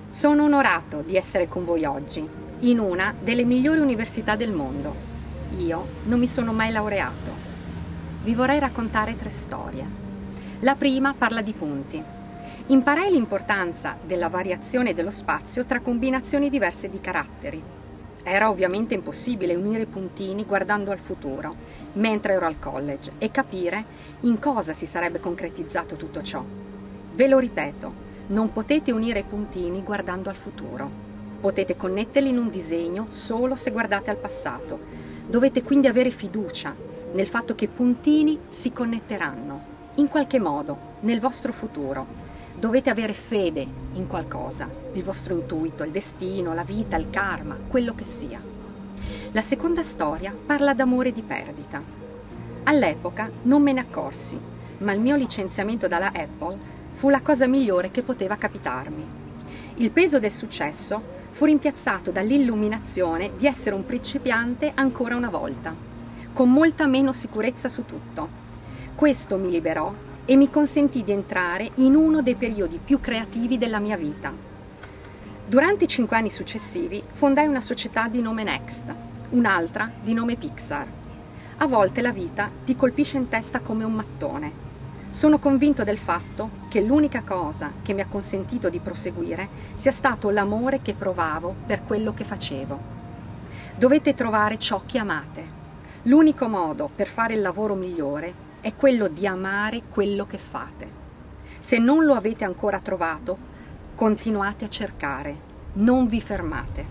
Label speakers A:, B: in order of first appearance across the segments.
A: Sono onorato di essere con voi oggi, in una delle migliori università del mondo. Io non mi sono mai laureato. Vi vorrei raccontare 3 storie. La prima parla di punti. Imparai l'importanza della variazione dello spazio tra combinazioni diverse di caratteri. Era ovviamente impossibile unire i puntini guardando al futuro, mentre ero al college, e capire in cosa si sarebbe concretizzato tutto ciò. Ve lo ripeto, non potete unire i puntini guardando al futuro. Potete connetterli in un disegno solo se guardate al passato. Dovete quindi avere fiducia nel fatto che i puntini si connetteranno, in qualche modo, nel vostro futuro. Dovete avere fede in qualcosa, il vostro intuito, il destino, la vita, il karma, quello che sia. La seconda storia parla d'amore e di perdita. All'epoca non me ne accorsi, ma il mio licenziamento dalla Apple fu la cosa migliore che poteva capitarmi. Il peso del successo fu rimpiazzato dall'illuminazione di essere un principiante ancora una volta, con molta meno sicurezza su tutto. Questo mi liberò e mi consentì di entrare in uno dei periodi più creativi della mia vita. Durante i 5 anni successivi fondai una società di nome Next, un'altra di nome Pixar. A volte la vita ti colpisce in testa come un mattone. Sono convinto del fatto che l'unica cosa che mi ha consentito di proseguire sia stato l'amore che provavo per quello che facevo. Dovete trovare ciò che amate. L'unico modo per fare il lavoro migliore è quello di amare quello che fate. Se non lo avete ancora trovato, continuate a cercare, non vi fermate.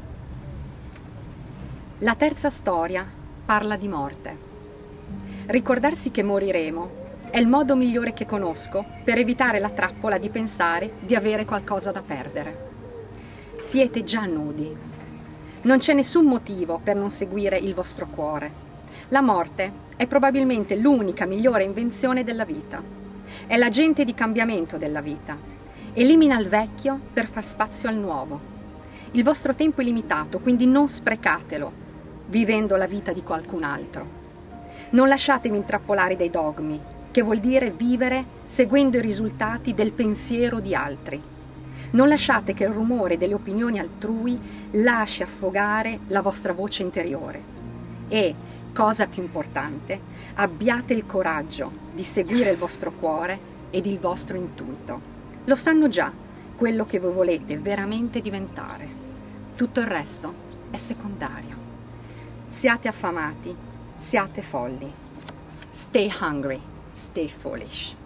A: La terza storia parla di morte. Ricordarsi che moriremo è il modo migliore che conosco per evitare la trappola di pensare di avere qualcosa da perdere. Siete già nudi. Non c'è nessun motivo per non seguire il vostro cuore. La morte è probabilmente l'unica migliore invenzione della vita. È l'agente di cambiamento della vita. Elimina il vecchio per far spazio al nuovo. Il vostro tempo è limitato, quindi non sprecatelo vivendo la vita di qualcun altro. Non lasciatevi intrappolare dai dogmi, che vuol dire vivere seguendo i risultati del pensiero di altri. Non lasciate che il rumore delle opinioni altrui lasci affogare la vostra voce interiore. E, cosa più importante, abbiate il coraggio di seguire il vostro cuore ed il vostro intuito. Lo sanno già quello che voi volete veramente diventare. Tutto il resto è secondario. Siate affamati, siate folli. Stay hungry. Stay foolish.